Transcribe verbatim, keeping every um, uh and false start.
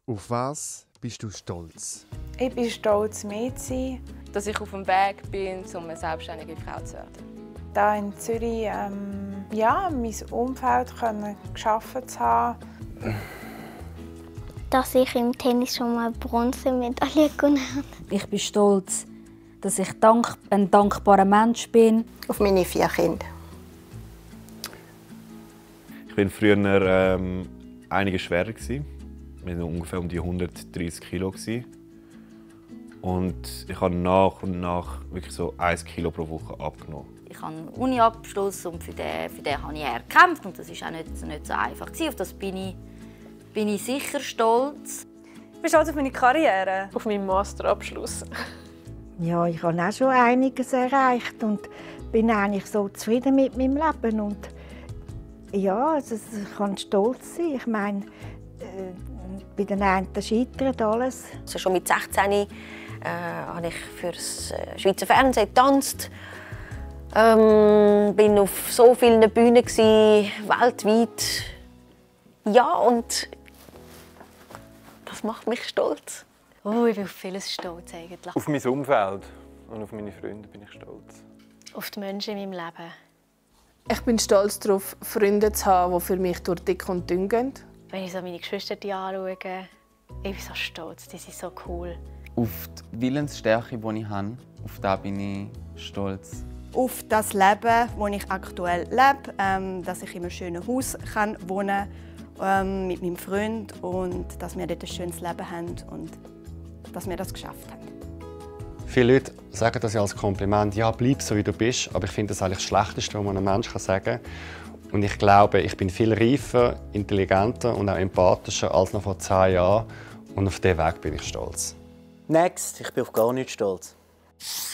Auf was bist du stolz? Ich bin stolz, mehr zu sein. Dass ich auf dem Weg bin, um eine selbstständige Frau zu werden. Hier in Zürich ähm, ja, mein Umfeld können geschaffen zu haben. Dass ich im Tennis schon mal Bronzemedaille gewonnen habe. Ich bin stolz, dass ich dank ein dankbarer Mensch bin. Auf meine vier Kinder. Ich war früher ähm, einiges schwerer. Wir waren ungefähr um die hundertdreissig Kilo. Und ich habe nach und nach wirklich so ein Kilo pro Woche abgenommen. Ich habe einen Uni-Abschluss und für den, für den habe ich eher gekämpft. Und das war auch nicht, nicht so einfach. Auf das bin ich, bin ich sicher stolz. Ich bin stolz auf meine Karriere. Auf meinen Masterabschluss. Ja, ich habe auch schon einiges erreicht und bin eigentlich so zufrieden mit meinem Leben. Und ja, also ich kann stolz sein. Ich meine, äh, bei den einen scheitert alles. Also schon mit sechzehn äh, habe ich für das Schweizer Fernsehen getanzt. Ähm, bin auf so vielen Bühnen gewesen, weltweit. Ja, und das macht mich stolz. Oh, ich bin auf vieles stolz eigentlich. Auf mein Umfeld und auf meine Freunde bin ich stolz. Auf die Menschen in meinem Leben. Ich bin stolz darauf, Freunde zu haben, die für mich durch dick und dünn gehen. Wenn ich so meine Geschwister anschaue, ich bin so stolz, die sind so cool. Auf die Willensstärke, die ich habe, auf das bin ich stolz. Auf das Leben, das ich aktuell lebe, ähm, dass ich in einem schönen Haus kann wohnen kann, ähm, mit meinem Freund und dass wir dort ein schönes Leben haben und dass wir das geschafft haben. Viele Leute sagen das ja als Kompliment, ja, bleib so wie du bist, aber ich finde das eigentlich das Schlechteste, was man einem Menschen sagen kann. Und ich glaube, ich bin viel reifer, intelligenter und auch empathischer als noch vor zehn Jahren. Und auf diesen Weg bin ich stolz. Next, ich bin auf gar nicht stolz.